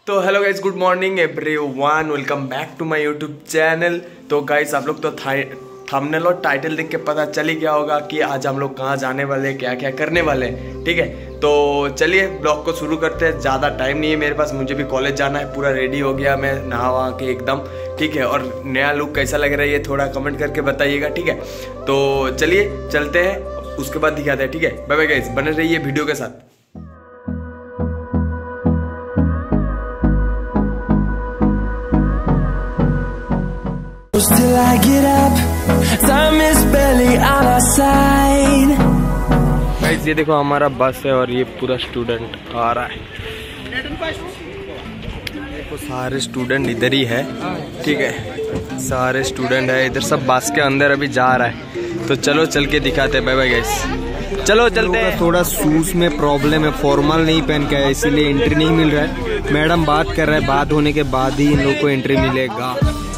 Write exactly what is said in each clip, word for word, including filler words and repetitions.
तो hello guys, good morning everyone, welcome back to my YouTube channel. तो guys आप लोग तो थंबनेल और टाइटल देख के पता चल ही गया होगा कि आज हम लोग कहाँ जाने वाले, क्या क्या करने वाले हैं। ठीक है, तो चलिए ब्लॉग को शुरू करते हैं। ज़्यादा टाइम नहीं है मेरे पास, मुझे भी कॉलेज जाना है। पूरा रेडी हो गया मैं, नहा वहा के एकदम। ठीक है, और नया लुक कैसा लग रहा है ये थोड़ा कमेंट करके बताइएगा। ठीक है, तो चलिए चलते हैं, उसके बाद दिखाते हैं। ठीक है, बाय बाय गाइस, बने रहिए वीडियो के साथ। Till I get up, time is barely on our side. Guys ये देखो हमारा बस है और ये पूरा स्टूडेंट आ रहा है। देखो सारे स्टूडेंट इधर ही है। ठीक है, सारे स्टूडेंट है इधर, सब बस के अंदर अभी जा रहा है। तो चलो चल के दिखाते हैं। बाय बाय गाइस, चलो चलते हैं। थोड़ा शूज में प्रॉब्लम है, फॉर्मल नहीं पहन के है, इसीलिए एंट्री नहीं मिल रहा है। मैडम बात कर रहे हैं, बात होने के बाद ही इन लोग को एंट्री मिलेगा।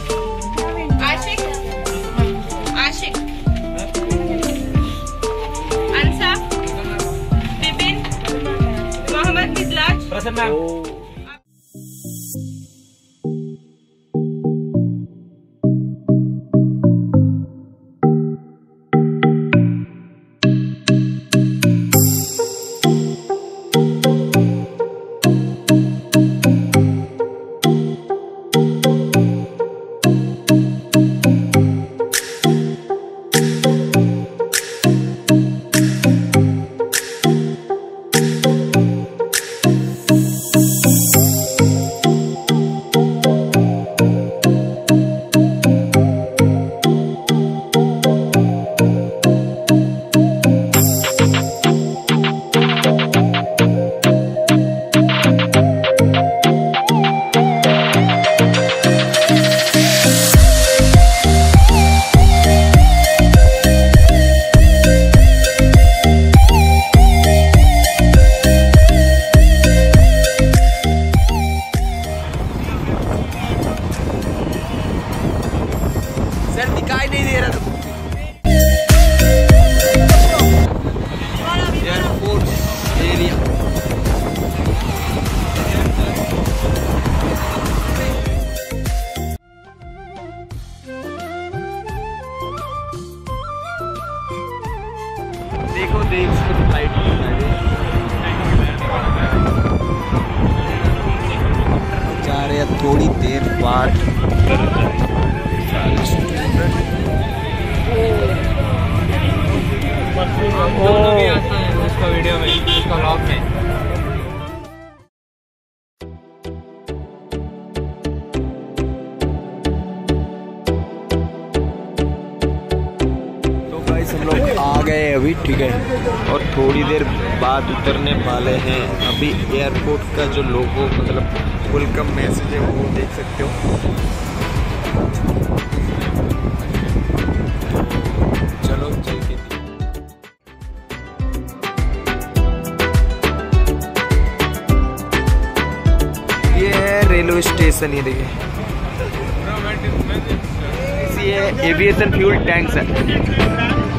दिखाई नहीं दे रहा था एयरपोर्ट एरिया। देखो देख फ्लाइट जा रहे हैं थोड़ी देर बाद। उसका वीडियो में, उसका व्लॉग में। तो गाइस हम लोग आ गए अभी। ठीक है, और थोड़ी देर बाद उतरने वाले हैं। अभी एयरपोर्ट का जो लोगो मतलब वेलकम मैसेज है वो देख सकते हो। चलो चल के ये है रेलवे स्टेशन। ये देखिए, ये एविएशन फ्यूल टैंक्स है।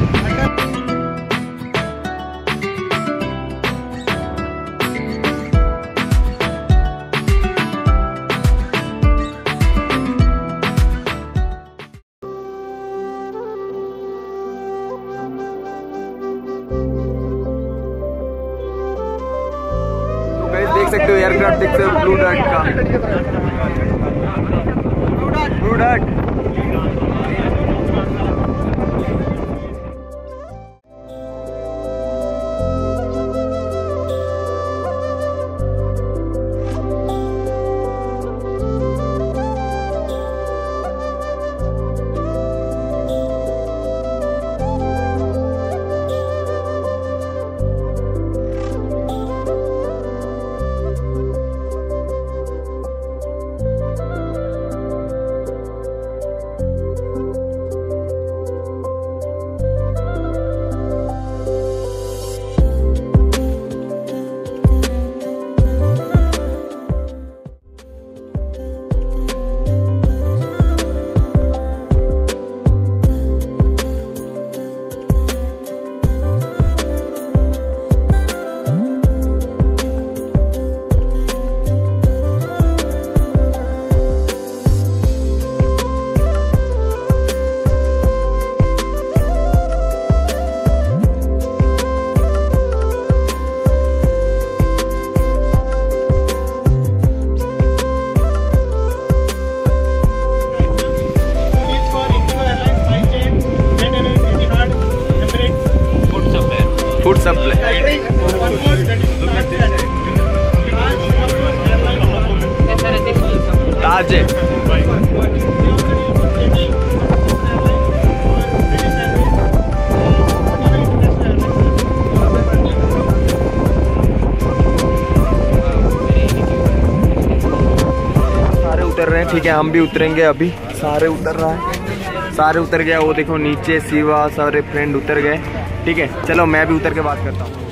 देख सकते हो एयरक्राफ्ट, देख सकते हो ब्लू डार्ट का, ब्लू डार्ट। कहाँ से? सारे उतर रहे हैं, ठीक है, हम भी उतरेंगे अभी। सारे उतर रहा है, सारे उतर गया। वो देखो नीचे शिवा, सारे फ्रेंड उतर गए, ठीक है। चलो मैं भी उतर के बात करता हूँ।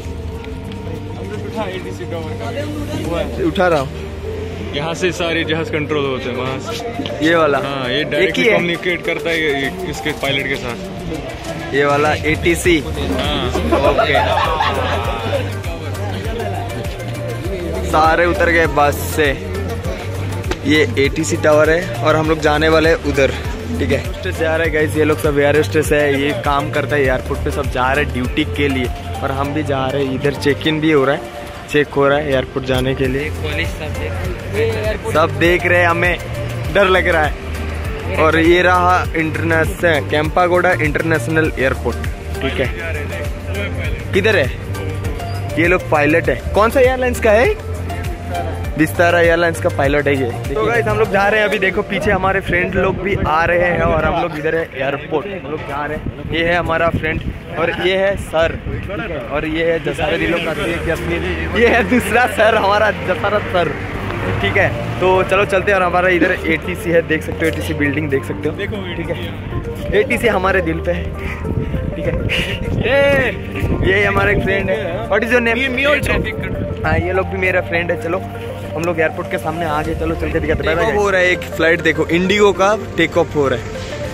उठा रहा हूँ। यहाँ से सारे जहाज कंट्रोल होते हैं वहाँ से। ये वाला हाँ, ये डायरेक्टली कम्युनिकेट करता है ये, इसके पायलट के साथ। ये वाला ए टी सी। ओके, सारे उतर गए बस से। ये ए टी सी टावर है और हम लोग जाने वाले उधर, ठीक है। स्टेज जा रहे हैं गाइस, ये लोग सब एयर स्टेज है, ये काम करता है एयरपोर्ट पे, सब जा रहे हैं ड्यूटी के लिए। और हम भी जा रहे हैं, इधर चेक इन भी हो रहा है, चेक हो रहा है एयरपोर्ट जाने के लिए। सब देख रहे हैं, हमें डर लग रहा है। और ये रहा इंटरनेशनल कैंपागोडा इंटरनेशनल एयरपोर्ट, ठीक है। किधर है? ये लोग पायलट है। कौन सा एयरलाइंस का है? विस्तारा एयरलाइंस का पायलट है ये। तो गाइस हम लोग जा रहे हैं अभी। देखो पीछे हमारे फ्रेंड लोग भी आ रहे हैं और हम लोग इधर है एयरपोर्ट, हम लोग जा रहे हैं। ये है हमारा फ्रेंड और ये है सर, ठीक है। और ये है जसारे दिलों का कश्मीर, ये है दूसरा सर हमारा जसारत सर, ठीक है। तो चलो चलते हैं। और हमारा इधर ए टी सी है, देख सकते हो, ए टी सी बिल्डिंग देख सकते हो, ठीक है। ए टी सी हमारे दिल पे है, ठीक है। ये हमारा एक फ्रेंड है। What is your name? हाँ, ये लोग भी मेरा फ्रेंड है। चलो हम लोग एयरपोर्ट के सामने आ गए, चलो चल के दिखाते हैं। टेक ऑफ हो रहा है एक फ्लाइट, देखो इंडिगो का टेक ऑफ हो रहा है।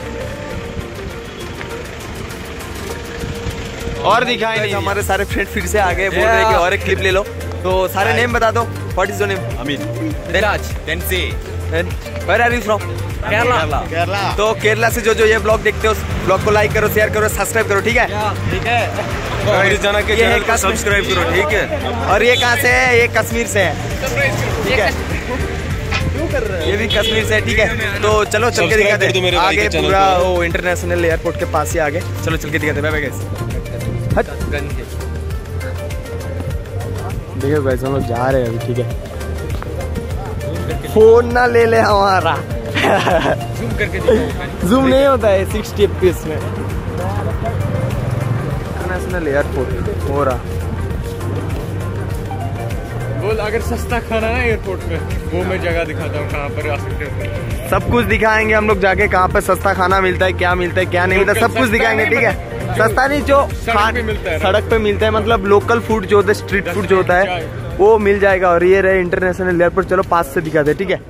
और दिखाई नहीं, हमारे सारे फ्रेंड फिर से आ गए, बोल रहे हैं कि और एक क्लिप ले लो। तो सारे नेम बता दो। What is your name? Amit. Raj. Tency. Where are you from? Kerala. Kerala. तो केरला से जो जो ये ब्लॉग देखते हो, ब्लॉग को लाइक करो, शेयर करो, सब्सक्राइब करो, ठीक है, ठीक है। जाना के चैनल को सब्सक्राइब करो, ठीक है। और ये कहाँ से है? ये कश्मीर से है, ठीक है। ये भी कश्मीर से है, ठीक है। तो चलो चल के दिखाते हैं आगे, पूरा वो इंटरनेशनल एयरपोर्ट के पास ही आगे। चलो चल के दिखाते हैं। Bye bye guys. देखो गाइस हम लोग जा रहे हैं अभी, ठीक है। फोन ना ले ले हमारा। जूम करके दिखाओ। जूम नहीं होता है सिक्सटी एफ पी एस में। इंटरनेशनल एयरपोर्ट हो रहा। बोल, अगर सस्ता खाना है एयरपोर्ट पे, वो मैं जगह दिखाता हूँ कहाँ पर आ सकते हो। सब कुछ दिखाएंगे हम लोग जाके, कहाँ पे सस्ता खाना मिलता है, क्या मिलता है, क्या नहीं मिलता, सब कुछ दिखाएंगे, ठीक है। सस्ता नहीं, जो सड़क पे मिलता है, सड़क पे मिलता है, मतलब लोकल फूड जो होता है, स्ट्रीट फूड जो होता है, वो मिल जाएगा। और ये रहे इंटरनेशनल एयरपोर्ट। चलो पास से दिखाते हैं, ठीक है।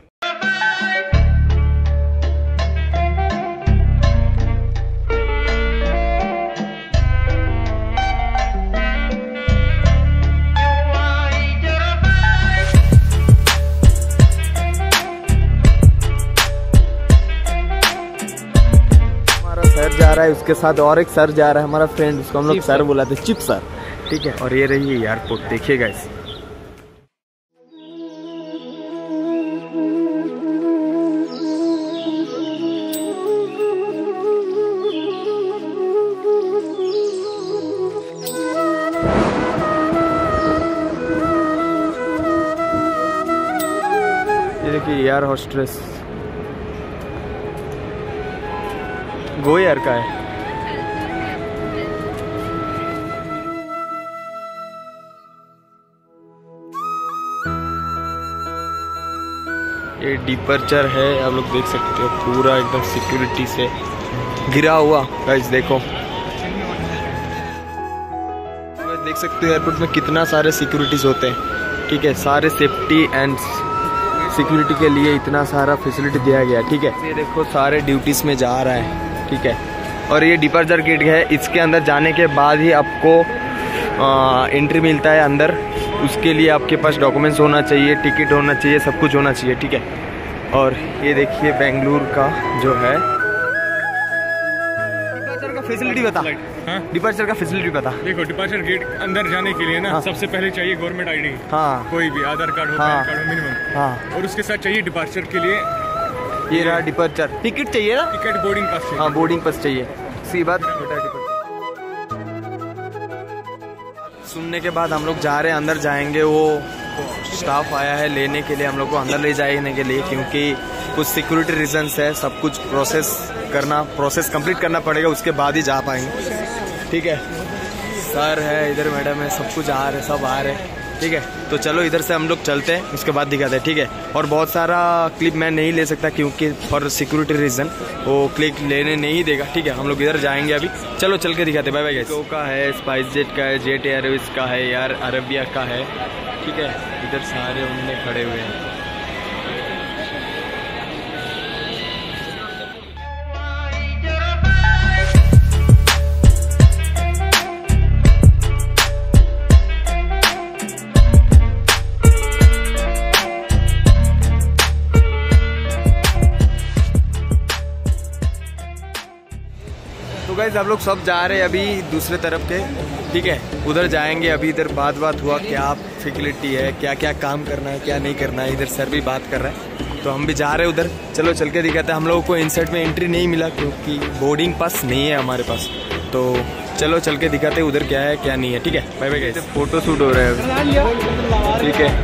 सर जा रहा है, उसके साथ और एक सर जा रहा है, हमारा फ्रेंड, उसको हम लोग सर बुलाते हैं, चिप सर, ठीक है। और ये रही एयरपोर्ट, देखिएगा इस ये देखिए एयर होस्टेस गो एयर का है। ये डिपर्चर है, आप लोग देख सकते हो, पूरा एकदम सिक्योरिटी से घिरा हुआ। गाइस देखो, देख सकते हो एयरपोर्ट में कितना सारे सिक्योरिटीज होते हैं, ठीक है। सारे सेफ्टी एंड सिक्योरिटी के लिए इतना सारा फैसिलिटी दिया गया, ठीक है। ये देखो सारे ड्यूटीज में जा रहा है, ठीक है। और ये डिपार्चर गेट है, इसके अंदर जाने के बाद ही आपको आ, एंट्री मिलता है अंदर। उसके लिए आपके पास डॉक्यूमेंट्स होना चाहिए, टिकट होना चाहिए, सब कुछ होना चाहिए, ठीक है। और ये देखिए बेंगलुरु का जो है डिपार्चर का फैसिलिटी बता। हाँ? डिपार्चर का फैसिलिटी बता। देखो, डिपार्चर गेट अंदर जाने के लिए ना, हाँ। सबसे पहले चाहिए गवर्नमेंट आईडी, हाँ, कोई भी आधार कार्ड हो, हाँ। पैन कार्ड हो, मिनिमम, हाँ। और उसके साथ चाहिए डिपार्चर के लिए ये रहा डिपार्चर टिकट चाहिए ना, टिकट, बोर्डिंग पास चाहिए। हाँ, बोर्डिंग पास चाहिए। सी बात। सुनने के बाद हम लोग जा रहे हैं अंदर, जाएंगे वो स्टाफ आया है लेने के लिए, हम लोग को अंदर ले जाने के लिए, क्योंकि कुछ सिक्योरिटी रीजंस है। सब कुछ प्रोसेस करना प्रोसेस कंप्लीट करना पड़ेगा, उसके बाद ही जा पाएंगे। ठीक है, सर है इधर, मैडम है, सब कुछ आ रहे, सब आ रहे। ठीक है, तो चलो इधर से हम लोग चलते हैं, उसके बाद दिखाते हैं। ठीक है, और बहुत सारा क्लिप मैं नहीं ले सकता क्योंकि फॉर सिक्योरिटी रीजन वो क्लिप लेने नहीं देगा। ठीक है, हम लोग इधर जाएंगे अभी। चलो चल के दिखाते हैं। Bye bye guys. तो का है, स्पाइस जेट का है, जेट एयरवेज का है, यार अरबिया का है। ठीक है, इधर सारे उनमें खड़े हुए हैं। तो गाइस हम लोग सब जा रहे हैं अभी दूसरे तरफ के। ठीक है, उधर जाएंगे अभी। इधर बात बात हुआ क्या फैसिलिटी है, क्या क्या काम करना है, क्या नहीं करना है। इधर सर भी बात कर रहा है, तो हम भी जा रहे हैं उधर। चलो चल के दिखाते हैं। हम लोगों को इनसाइड में एंट्री नहीं मिला क्योंकि बोर्डिंग पास नहीं है हमारे पास। तो चलो चल के दिखाते हैं उधर क्या है क्या नहीं है। ठीक है, bye bye guys. Photo shoot हो रहा है। ठीक है,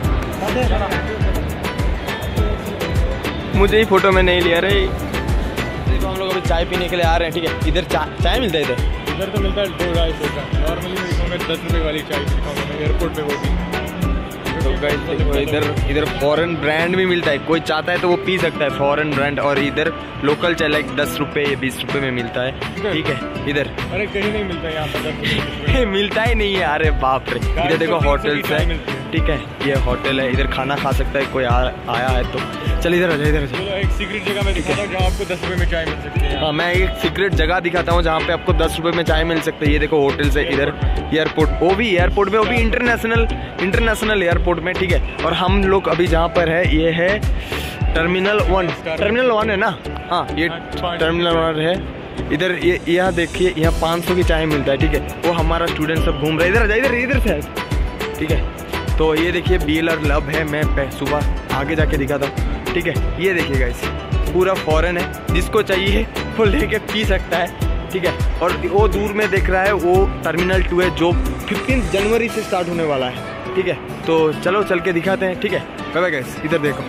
मुझे ही फोटो में नहीं लिया रही। तो हम लोग अभी चाय पीने के लिए आ रहे हैं। ठीक है, इधर चा, चाय मिलता है इधर इधर तो मिलता है दो ढाई सौ का। नॉर्मली दिखाऊंगा दस रुपये वाली चाय दिखाऊंगा मैं एयरपोर्ट पे, वो भी। तो गाइस देखो, इधर इधर फॉरेन ब्रांड भी मिलता है। कोई चाहता है तो वो पी सकता है फॉरेन ब्रांड, और इधर लोकल चाय लाइक दस रुपये बीस रुपये में मिलता है। ठीक है, इधर अरे कहीं नहीं मिलता यहाँ पर मिलता ही नहीं है। अरे बाप रे, इधर देखो होटल्स है। ठीक है, ये होटल है, इधर खाना खा सकता है कोई आ, आया है तो। चल इधर इधर इधर एक सीक्रेट जगह में दिखाता हूँ जहाँ आपको दस रुपये में चाय मिल सकती है। हाँ, मैं एक सीक्रेट जगह दिखाता हूँ जहाँ पे आपको दस रुपये में चाय मिल सकती है। ये देखो होटल से इधर एयरपोर्ट, वो भी एयरपोर्ट में, वो भी इंटरनेशनल इंटरनेशनल एयरपोर्ट में। ठीक है, और हम लोग अभी जहाँ पर है ये है टर्मिनल वन। टर्मिनल वन है ना? हाँ, ये टर्मिनल वन है। इधर ये यहाँ देखिए, यहाँ पाँच सौ की चाय मिलता है। ठीक है, वो हमारा स्टूडेंट सब घूम रहा है। इधर इधर इधर से। ठीक है, तो ये देखिए बी एल आर लब है। मैं सुबह आगे जाके दिखाता हूँ। ठीक है, ये देखिए गाइस, पूरा फॉरेन है, जिसको चाहिए वो लेके पी सकता है। ठीक है, और वो दूर में देख रहा है वो टर्मिनल टू है, जो फिफ्टीन जनवरी से स्टार्ट होने वाला है। ठीक है, तो चलो चल के दिखाते हैं। ठीक है, बाय बाय गाइस। इधर देखो,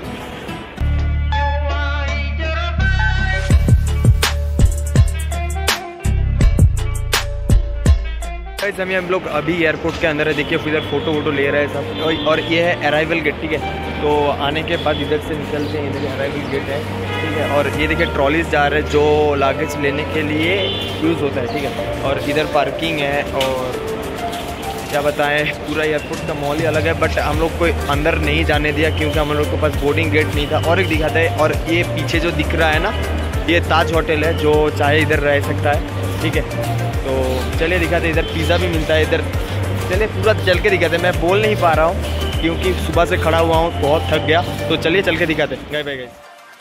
हम हम लोग अभी एयरपोर्ट के अंदर है। देखिए इधर फोटो वोटो ले रहे हैं सब, और ये है अराइवल गेट। ठीक है, तो आने के बाद इधर से निकलते हैं। इधर अराइवल गेट है। ठीक है, और ये देखिए ट्रॉलीज जा रहे हैं जो लागेज लेने के लिए यूज़ होता है। ठीक है, और इधर पार्किंग है, और क्या बताएं, पूरा एयरपोर्ट का मॉल ही अलग है। बट हम लोग को अंदर नहीं जाने दिया क्योंकि हम लोग के पास बोर्डिंग गेट नहीं था। और एक दिखाता है, और ये पीछे जो दिख रहा है ना, ये ताज होटल है, जो चाहे इधर रह सकता है। ठीक है, तो चलिए दिखाते। इधर पिज़्ज़ा भी मिलता है इधर। चलिए पूरा चल के दिखाते। मैं बोल नहीं पा रहा हूँ क्योंकि सुबह से खड़ा हुआ हूँ, बहुत थक गया। तो चलिए चल के दिखाते। गए बाय गए।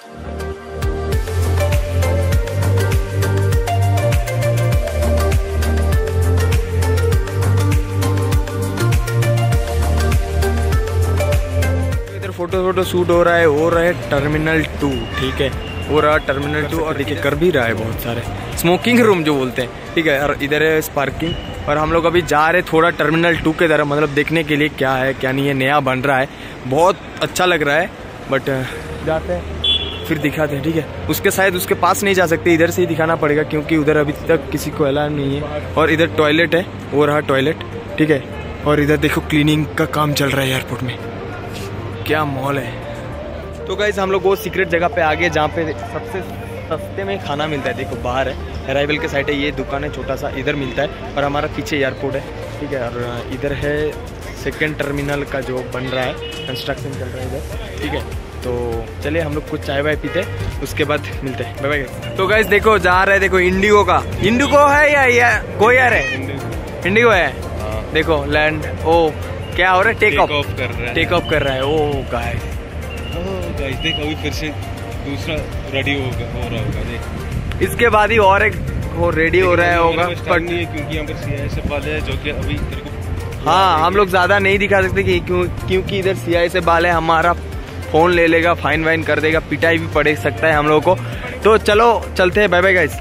इधर फोटो फोटो शूट हो रहा है, हो रहा है टर्मिनल टू। ठीक है, हो रहा टर्मिनल टू, और देखिए कर भी रहा है बहुत सारे स्मोकिंग रूम जो बोलते हैं। ठीक है, और इधर है पार्किंग, और हम लोग अभी जा रहे थोड़ा टर्मिनल टू के तरफ, मतलब देखने के लिए क्या है क्या नहीं है, नया बन रहा है, बहुत अच्छा लग रहा है। बट जाते हैं फिर दिखाते हैं। ठीक है, उसके शायद उसके पास नहीं जा सकते, इधर से ही दिखाना पड़ेगा क्योंकि उधर अभी तक किसी को अलाउ नहीं है। और इधर टॉयलेट है, वो रहा टॉयलेट। ठीक है, और इधर देखो क्लीनिंग का काम चल रहा है एयरपोर्ट में, क्या मॉल है। तो गाइस हम लोग वो सीक्रेट जगह पे आ गए जहाँ पे सबसे सस्ते में खाना मिलता है। देखो बाहर है, अराइवल के साइड है, ये दुकान है छोटा सा, इधर मिलता है। और हमारा पीछे एयरपोर्ट है। ठीक है, और इधर है सेकंड टर्मिनल का जो बन रहा है, कंस्ट्रक्शन चल रहा है इधर। ठीक है, तो चलिए हम लोग कुछ चाय वाय पीते हैं, उसके बाद मिलते हैं। Bye bye. तो गाइस देखो जा रहे हैं, देखो इंडिगो का, इंडिगो है या, या कोई यार है, इंडिगो है। देखो लैंड, ओ क्या हो रहा है, टेक ऑफ कर रहा है, टेक ऑफ कर रहा है। ओ गाइस गाइस देख, अभी फिर से दूसरा रेडी हो रहा होगा। देख, इसके बाद ही और एक वो रेडी हो रहा है होगा, बट नहीं है क्योंकि यहाँ पर सी आई एस एफ वाले हैं जो कि अभी तेरे को, हाँ हम लोग ज्यादा नहीं दिखा सकते कि क्यों, क्योंकि इधर सी आई एस एफ वाले हमारा फोन ले लेगा, फाइन वाइन कर देगा, पिटाई भी पड़ सकता है हम लोगों को। तो चलो चलते हैं, बाय बाय गाइस।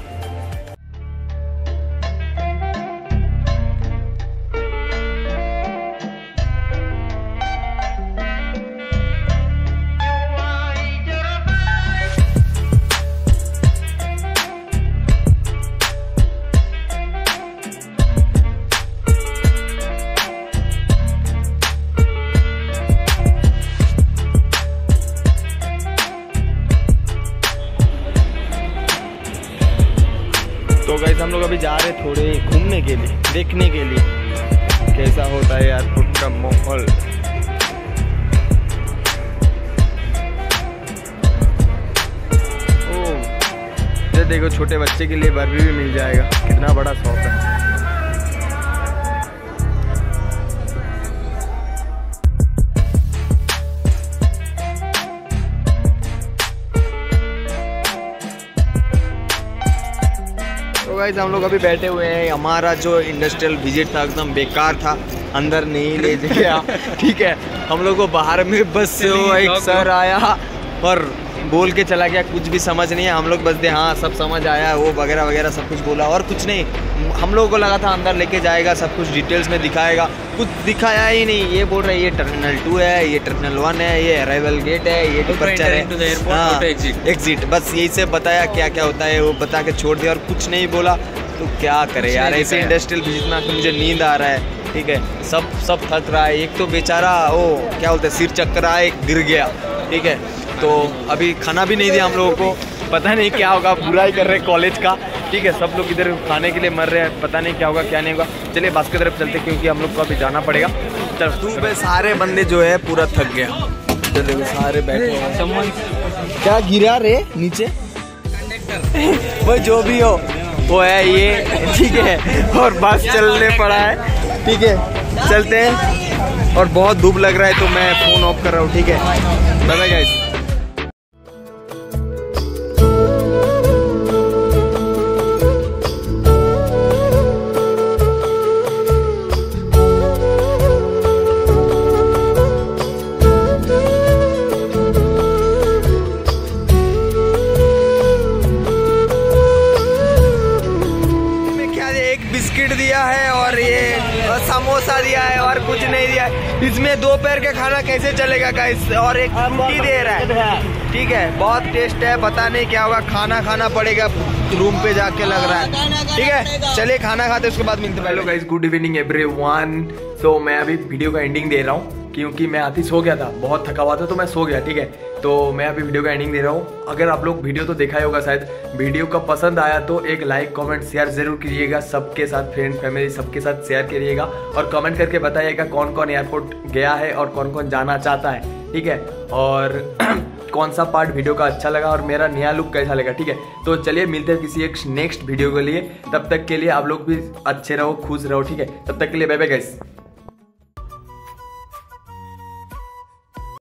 तो गाइस हम लोग अभी जा रहे थोड़े घूमने के लिए, देखने के लिए कैसा होता है एयरपोर्ट का माहौल। ओह, ये देखो छोटे बच्चे के लिए बर्फी भी मिल जाएगा, कितना बड़ा शॉप है। तो गाइस हम लोग अभी बैठे हुए हैं, हमारा जो इंडस्ट्रियल विजिट था एकदम बेकार था, अंदर नहीं ले गया। ठीक है, हम लोग को बाहर में बस से एक सर आया और बोल के चला गया, कुछ भी समझ नहीं है। हम लोग बस दे हाँ सब समझ आया, वो वगैरह वगैरह सब कुछ बोला और कुछ नहीं। हम लोगों को लगा था अंदर लेके जाएगा, सब कुछ डिटेल्स में दिखाएगा, कुछ दिखाया ही नहीं। ये बोल रहे ये टर्मिनल टू है, ये टर्मिनल वन है, ये अराइवल गेट है, ये डिपार्चर है, हाँ एग्जिट, बस यही से बताया क्या क्या होता है, वो बता के छोड़ दिया और कुछ नहीं बोला। तो क्या करे यार, ऐसे इंडस्ट्रियल विजिट में आके मुझे नींद आ रहा है। ठीक है, सब सब थक रहा है। एक तो बेचारा वो क्या बोलते हैं सिर चक्कर रहा है, गिर गया। ठीक है, तो अभी खाना भी नहीं दिया हम लोगों को, पता नहीं क्या होगा, बुराई कर रहे कॉलेज का। ठीक है, सब लोग इधर खाने के लिए मर रहे हैं, पता नहीं क्या होगा क्या नहीं होगा। चलिए बस की तरफ चलते क्योंकि हम लोग को अभी जाना पड़ेगा। चल तू पे सारे बंदे जो है पूरा थक गया, चलिए सारे बैठे हैं। क्या गिरा रे नीचे वो जो भी हो वो है ये। ठीक है, और बस चलने पड़ा है। ठीक है, चलते हैं और बहुत धूप लग रहा है तो मैं फोन ऑफ कर रहा हूँ। ठीक है, बाय बाय गाइस। बिस्किट दिया है और ये समोसा दिया है और कुछ नहीं दिया है। इसमें दोपहर का खाना कैसे चलेगा गाइस, और एक फ्रूटी दे रहा है। ठीक है, बहुत टेस्ट है, पता नहीं क्या होगा, खाना खाना पड़ेगा रूम पे जाके लग रहा है। ठीक है, चलिए खाना खाते उसके बाद मिलते हैं। Hello guys, good evening everyone. तो मैं अभी वीडियो का एंडिंग दे रहा हूँ क्योंकि मैं आती सो गया था, बहुत थका हुआ था तो मैं सो गया। ठीक है, तो मैं अभी वीडियो का एंडिंग दे रहा हूँ। अगर आप लोग वीडियो तो देखा ही होगा शायद, वीडियो का पसंद आया तो एक लाइक कमेंट शेयर जरूर कीजिएगा, सबके साथ फ्रेंड फैमिली सबके साथ शेयर करिएगा और कमेंट करके बताइएगा कौन कौन एयरपोर्ट गया है और कौन कौन जाना चाहता है। ठीक है, और कौन सा पार्ट वीडियो का अच्छा लगा और मेरा नया लुक कैसा लगा। ठीक है, तो चलिए मिलते हैं किसी एक नेक्स्ट वीडियो के लिए। तब तक के लिए आप लोग भी अच्छे रहो, खुश रहो। ठीक है, तब तक के लिए बाय बाय गाइस।